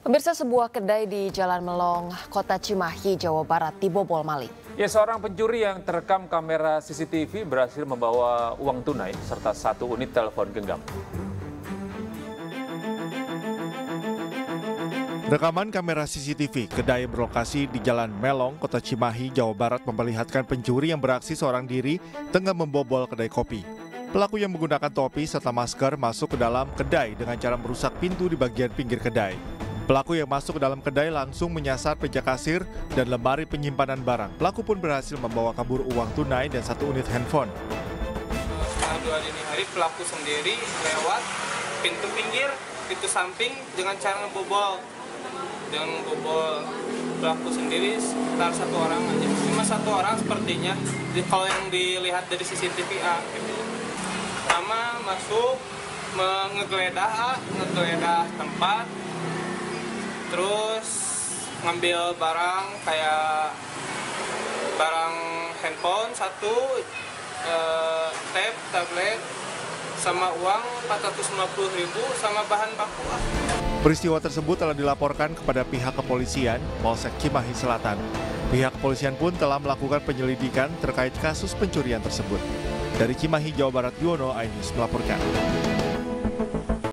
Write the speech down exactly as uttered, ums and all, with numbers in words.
Pemirsa, sebuah kedai di Jalan Melong, Kota Cimahi, Jawa Barat dibobol maling. Ya, seorang pencuri yang terekam kamera C C T V berhasil membawa uang tunai serta satu unit telepon genggam. Rekaman kamera C C T V kedai berlokasi di Jalan Melong, Kota Cimahi, Jawa Barat memperlihatkan pencuri yang beraksi seorang diri tengah membobol kedai kopi. Pelaku yang menggunakan topi serta masker masuk ke dalam kedai dengan cara merusak pintu di bagian pinggir kedai. Pelaku yang masuk ke dalam kedai langsung menyasar meja kasir dan lemari penyimpanan barang. Pelaku pun berhasil membawa kabur uang tunai dan satu unit handphone. Setengah dua dini hari pelaku sendiri lewat pintu pinggir, pintu samping dengan cara ngebobol. Dengan ngebobol pelaku sendiri sekitar satu orang aja. Cuma satu orang sepertinya, kalau yang dilihat dari C C T V A. Gitu. Pertama masuk, ngegeledah, ngegeledah tempat, terus ngambil barang kayak barang handphone satu, eh, tab, tablet, sama uang empat ratus lima puluh ribu sama bahan baku. Peristiwa tersebut telah dilaporkan kepada pihak kepolisian Polsek Cimahi Selatan. Pihak kepolisian pun telah melakukan penyelidikan terkait kasus pencurian tersebut. Dari Cimahi, Jawa Barat, Yuwono, iNews melaporkan.